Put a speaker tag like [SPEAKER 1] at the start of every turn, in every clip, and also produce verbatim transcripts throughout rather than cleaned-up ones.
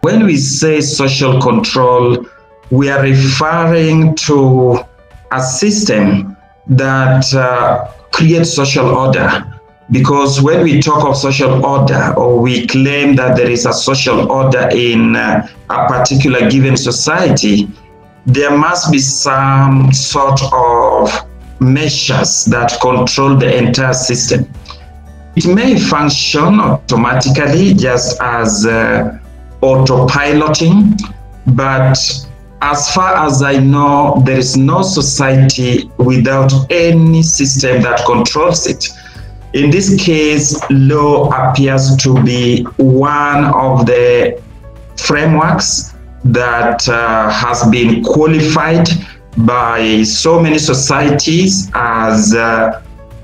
[SPEAKER 1] When we say social control, we are referring to a system that uh, creates social order. Because when we talk of social order, or we claim that there is a social order in uh, a particular given society, there must be some sort of measures that control the entire system. It may function automatically, just as uh, autopiloting, but as far as I know, there is no society without any system that controls it. In this case, law appears to be one of the frameworks that uh, has been qualified by so many societies as uh,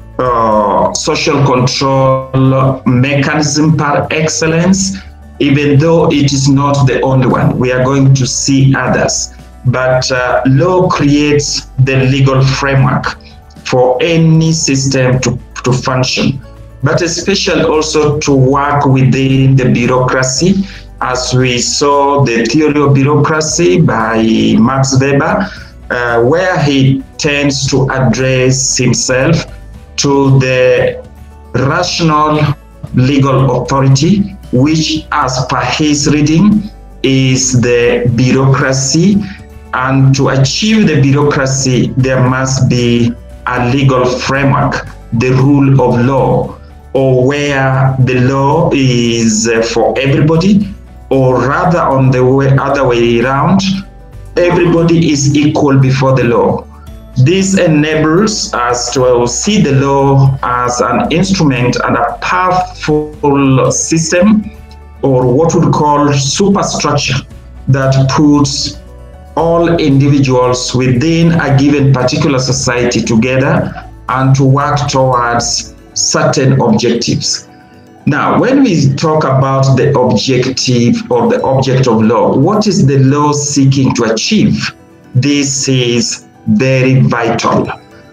[SPEAKER 1] uh, social control mechanism par excellence, even though it is not the only one. We are going to see others. But uh, law creates the legal framework for any system to to function, but especially also to work within the bureaucracy, as we saw the theory of bureaucracy by Max Weber, uh, where he tends to address himself to the rational legal authority, which as per his reading is the bureaucracy, and to achieve the bureaucracy there must be a legal framework, the rule of law, or where the law is uh, for everybody, or rather on the way, other way around, everybody is equal before the law. This enables us to see the law as an instrument and a powerful system, or what we call superstructure, that puts all individuals within a given particular society together and to work towards certain objectives. Now, when we talk about the objective or the object of law, what is the law seeking to achieve? This is very vital,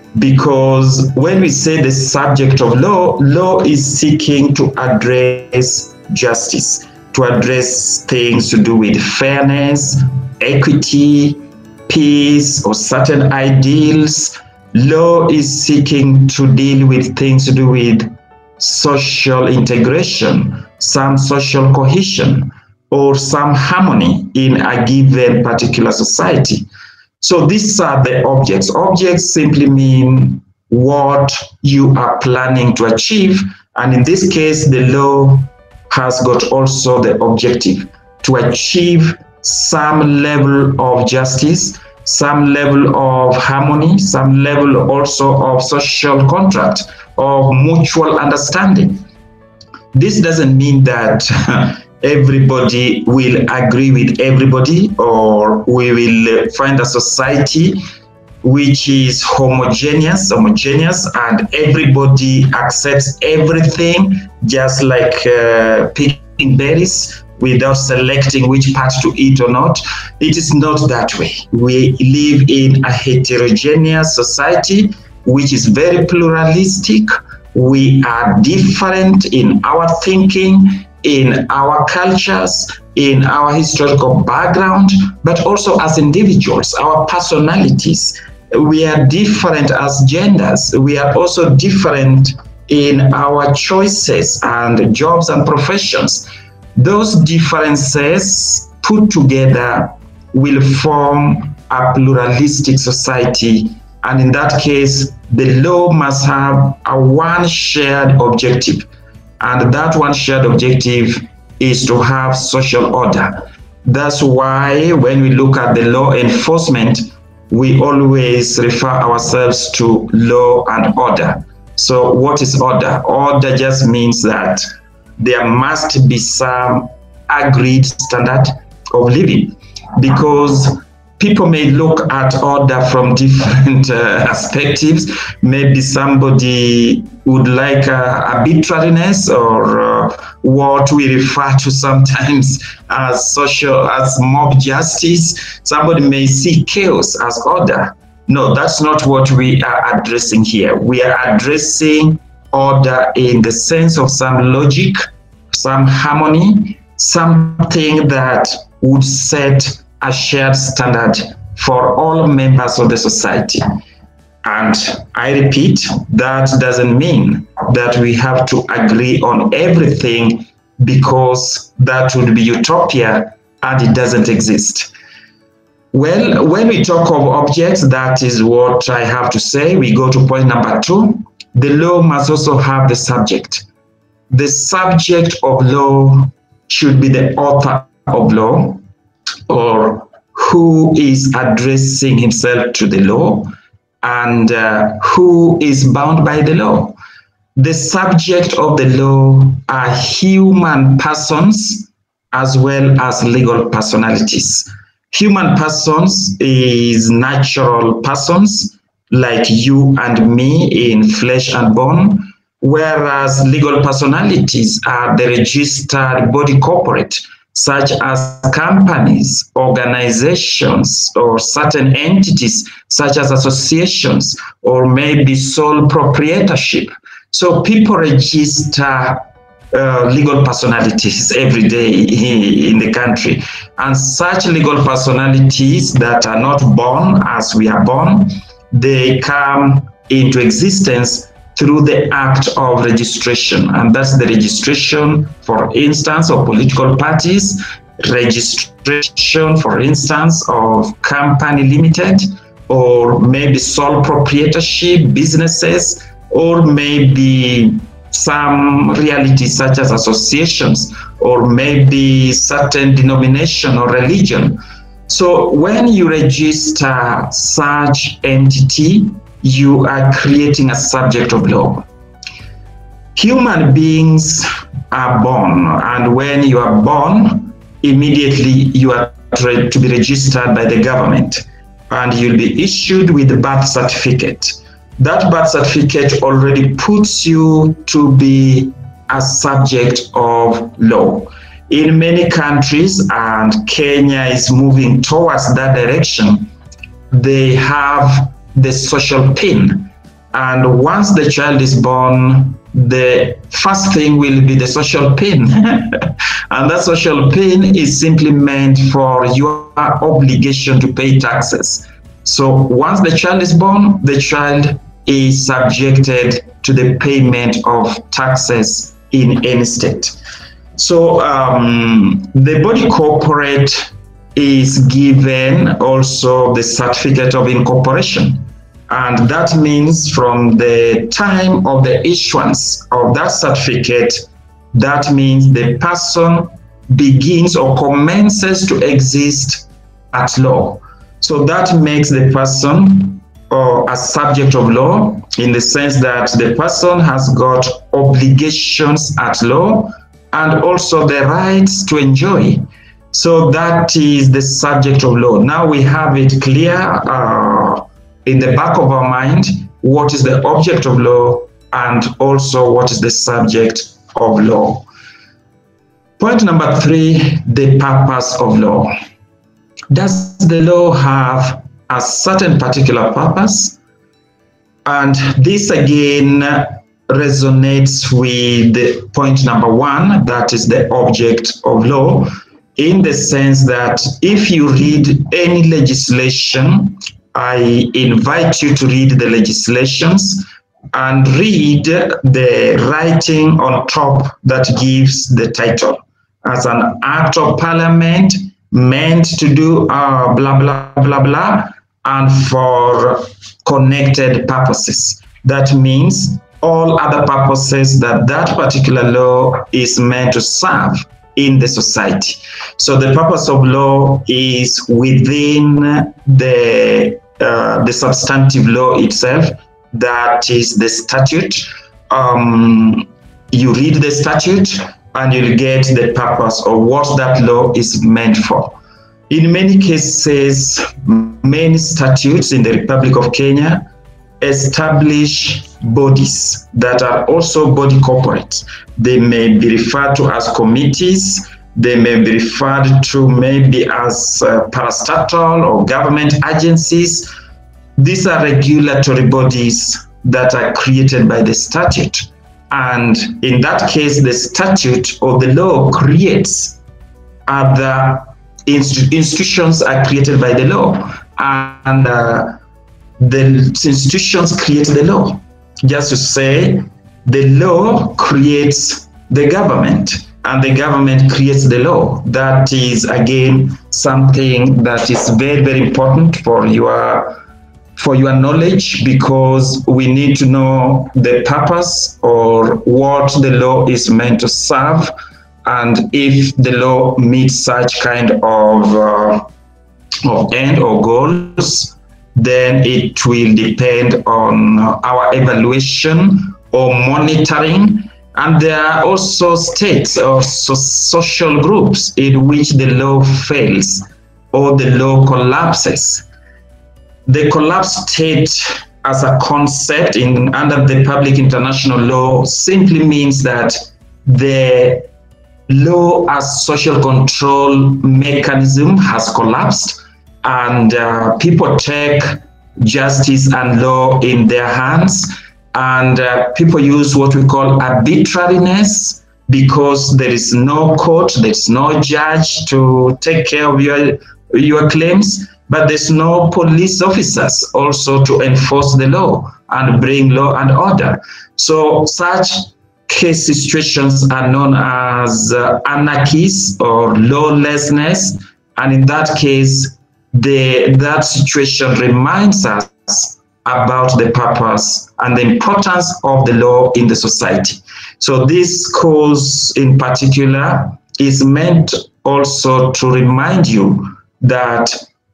[SPEAKER 1] because when we say the subject of law, law is seeking to address justice, to address things to do with fairness, equity, peace, or certain ideals. Law is seeking to deal with things to do with social integration, some social cohesion, or some harmony in a given particular society. So these are the objects. Objects simply mean what you are planning to achieve. And in this case, the law has got also the objective to achieve some level of justice, some level of harmony, some level also of social contract, of mutual understanding. This doesn't mean that everybody will agree with everybody, or we will find a society which is homogeneous, homogeneous, and everybody accepts everything, just like uh, picking berries, without selecting which part to eat or not. It is not that way. We live in a heterogeneous society, which is very pluralistic. We are different in our thinking, in our cultures, in our historical background, but also as individuals, our personalities. We are different as genders. We are also different in our choices and jobs and professions. Those differences put together will form a pluralistic society, and in that case, the law must have a one shared objective, and that one shared objective is to have social order. That's why when we look at the law enforcement, we always refer ourselves to law and order. So what is order? Order just means that there must be some agreed standard of living, because people may look at order from different uh, perspectives. Maybe somebody would like uh, arbitrariness, or uh, what we refer to sometimes as social, as mob justice. Somebody may see chaos as order. No, that's not what we are addressing here. We are addressing order in the sense of some logic, some harmony, something that would set a shared standard for all members of the society. And I repeat, that doesn't mean that we have to agree on everything, because that would be utopia and it doesn't exist. Well, when we talk of objects, that is what I have to say. We go to point number two. The law must also have the subject. The subject of law should be the author of law, or who is addressing himself to the law, and uh, who is bound by the law. The subject of the law are human persons as well as legal personalities. Human persons is natural persons like you and me in flesh and bone, whereas legal personalities are the registered body corporate, such as companies, organizations, or certain entities, such as associations, or maybe sole proprietorship. So people register uh, legal personalities every day in the country. And such legal personalities that are not born as we are born, they come into existence through the act of registration. And that's the registration, for instance, of political parties, registration, for instance, of company limited, or maybe sole proprietorship businesses, or maybe some realities such as associations, or maybe certain denomination or religion. So when you register such entity, you are creating a subject of law. Human beings are born, and when you are born, immediately you are to be registered by the government, and you'll be issued with the birth certificate. That birth certificate already puts you to be a subject of law. In many countries, and Kenya is moving towards that direction, they have the social pin. And once the child is born, the first thing will be the social pin. And that social pin is simply meant for your obligation to pay taxes. So once the child is born, the child is subjected to the payment of taxes in any state. So um, the body corporate is given also the certificate of incorporation. And that means from the time of the issuance of that certificate, that means the person begins or commences to exist at law. So that makes the person uh, a subject of law, in the sense that the person has got obligations at law and also the rights to enjoy. So that is the subject of law. Now we have it clear uh, in the back of our mind, what is the object of law and also what is the subject of law. Point number three, the purpose of law. Does the law have a certain particular purpose? And this again resonates with point number one, that is the object of law, in the sense that if you read any legislation, I invite you to read the legislations and read the writing on top that gives the title. As an act of parliament meant to do uh, blah, blah, blah, blah, and for connected purposes. That means all other purposes that that particular law is meant to serve in the society. So the purpose of law is within the uh, the substantive law itself, that is the statute. Um, you read the statute and you'll get the purpose of what that law is meant for. In many cases, many statutes in the Republic of Kenya establish bodies that are also body corporates. They may be referred to as committees, they may be referred to maybe as uh, parastatal or government agencies. These are regulatory bodies that are created by the statute. And in that case, the statute or the law creates other inst institutions are created by the law, and uh, the institutions create the law. Just to say, the law creates the government, and the government creates the law. That is, again, something that is very, very important for your for your knowledge, because we need to know the purpose or what the law is meant to serve, and if the law meets such kind of uh, of end or goals, then it will depend on our evaluation or monitoring. And there are also states or so social groups in which the law fails or the law collapses. The collapsed state as a concept in under the public international law simply means that the law as social control mechanism has collapsed, and uh, people take justice and law in their hands, and uh, people use what we call arbitrariness, because there is no court, there is no judge to take care of your your claims, but there's no police officers also to enforce the law and bring law and order. So such case situations are known as uh, anarchies or lawlessness, and in that case, the that situation reminds us about the purpose and the importance of the law in the society. So this cause in particular is meant also to remind you that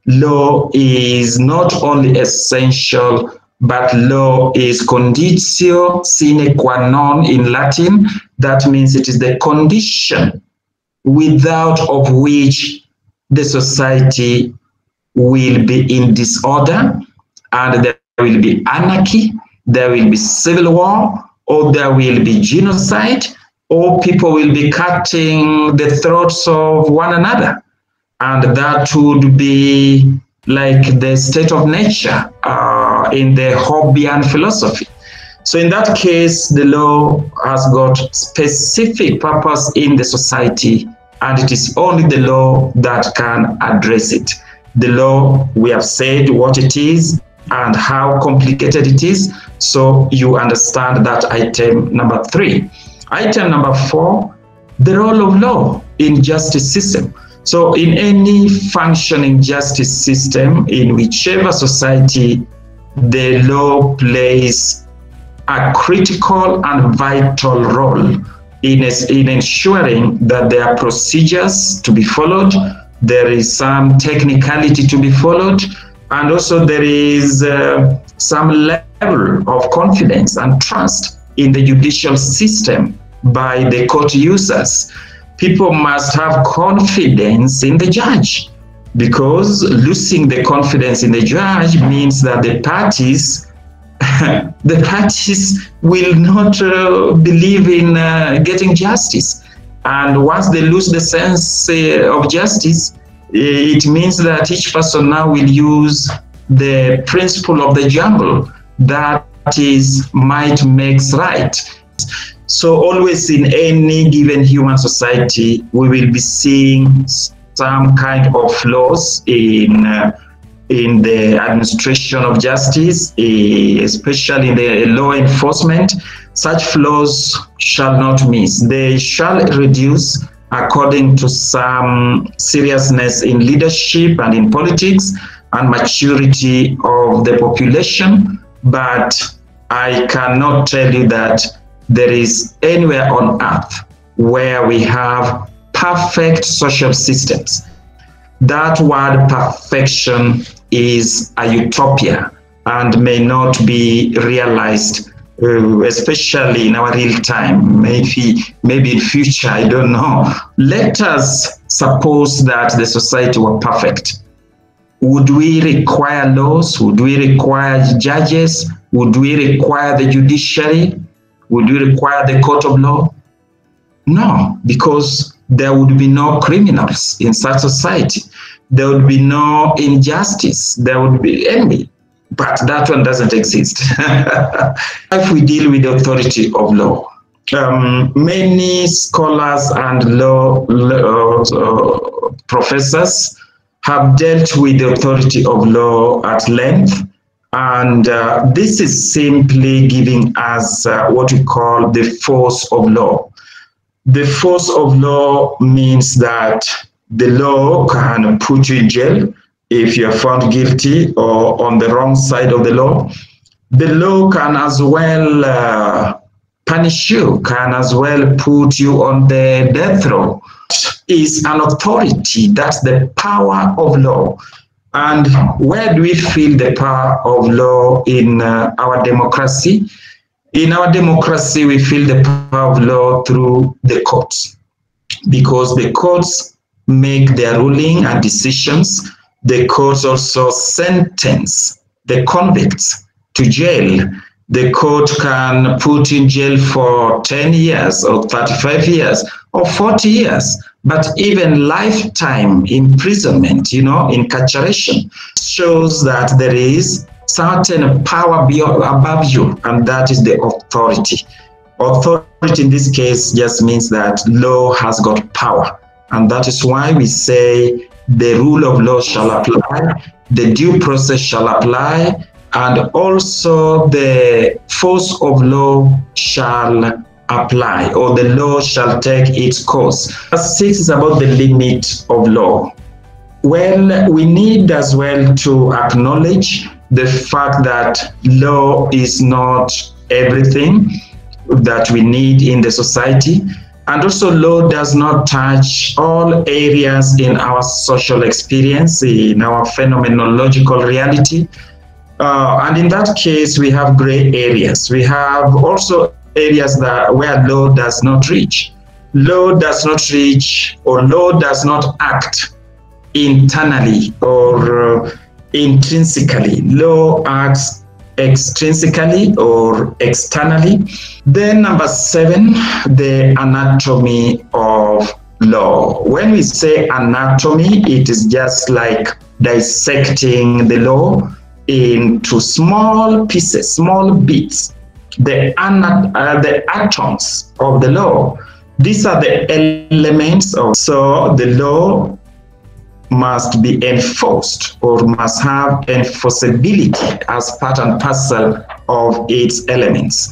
[SPEAKER 1] law is not only essential, but law is conditio sine qua non in Latin. That means it is the condition without of which the society will be in disorder, and there will be anarchy, there will be civil war, or there will be genocide, or people will be cutting the throats of one another. And that would be like the state of nature uh, in the Hobbesian philosophy. So in that case, the law has got specific purpose in the society, and it is only the law that can address it. The law, we have said what it is and how complicated it is, so you understand that item number three. Item number four, the role of law in justice system. So in any functioning justice system, in whichever society, the law plays a critical and vital role in, in ensuring that there are procedures to be followed, there is some technicality to be followed, and also there is uh, some level of confidence and trust in the judicial system by the court users. People must have confidence in the judge, because losing the confidence in the judge means that the parties the parties will not uh, believe in uh, getting justice. And once they lose the sense uh, of justice, it means that each person now will use the principle of the jungle, that is, might makes right. So always in any given human society, we will be seeing some kind of flaws in uh, in the administration of justice, especially in the law enforcement. Such flaws shall not miss. They shall reduce according to some seriousness in leadership and in politics and maturity of the population. But I cannot tell you that there is anywhere on earth where we have perfect social systems. That word perfection is a utopia and may not be realized, uh, especially in our real time, maybe, maybe in future, I don't know. Let us suppose that the society were perfect. Would we require laws? Would we require judges? Would we require the judiciary? Would we require the court of law? No, because there would be no criminals in such society. There would be no injustice. There would be envy. But that one doesn't exist. If we deal with the authority of law, um, many scholars and law uh, professors have dealt with the authority of law at length, and uh, this is simply giving us uh, what we call the force of law. The force of law means that the law can put you in jail if you are found guilty or on the wrong side of the law. The law can as well uh, punish you, can as well put you on the death row. Is an authority, that's the power of law. And where do we feel the power of law in uh, our democracy? In our democracy, we feel the power of law through the courts, because the courts make their ruling and decisions. The courts also sentence the convicts to jail. The court can put in jail for ten years or thirty-five years or forty years, but even lifetime imprisonment, you know, incarceration, shows that there is certain power beyond, above you, and that is the authority. Authority in this case just means that law has got power, and that is why we say the rule of law shall apply, the due process shall apply, and also the force of law shall apply, or the law shall take its course. Verse six is about the limit of law. Well, we need as well to acknowledge the fact that law is not everything that we need in the society, and also law does not touch all areas in our social experience, in our phenomenological reality. Uh, and in that case, we have gray areas. We have also areas that where law does not reach. Law does not reach, or law does not act internally or uh, intrinsically. Law acts extrinsically or externally. Then number seven, the anatomy of law. When we say anatomy, it is just like dissecting the law into small pieces, small bits, the, uh, the atoms of the law. These are the elements of, so the law must be enforced or must have enforceability as part and parcel of its elements.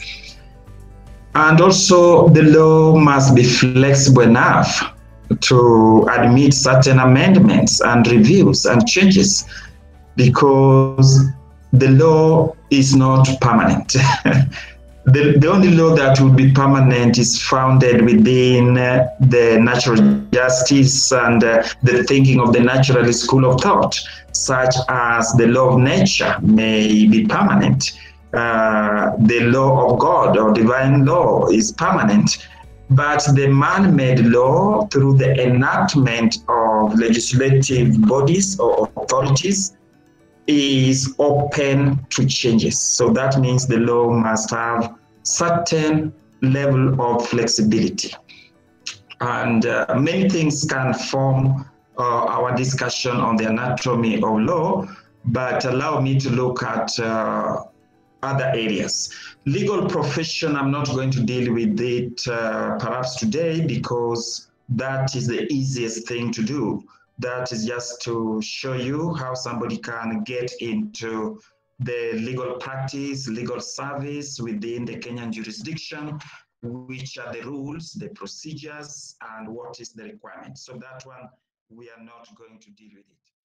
[SPEAKER 1] And also the law must be flexible enough to admit certain amendments and reviews and changes, because the law is not permanent. The, the only law that would be permanent is founded within uh, the natural justice and uh, the thinking of the naturalist school of thought, such as the law of nature may be permanent. Uh, the law of God or divine law is permanent, but the man-made law, through the enactment of legislative bodies or authorities, is open to changes. So that means the law must have certain level of flexibility. And uh, many things can form uh, our discussion on the anatomy of law, but allow me to look at uh, other areas. Legal profession, I'm not going to deal with it uh, perhaps today, because that is the easiest thing to do. That is just to show you how somebody can get into the legal practice, legal service within the Kenyan jurisdiction, which are the rules, the procedures, and what is the requirement. So that one, we are not going to deal with it.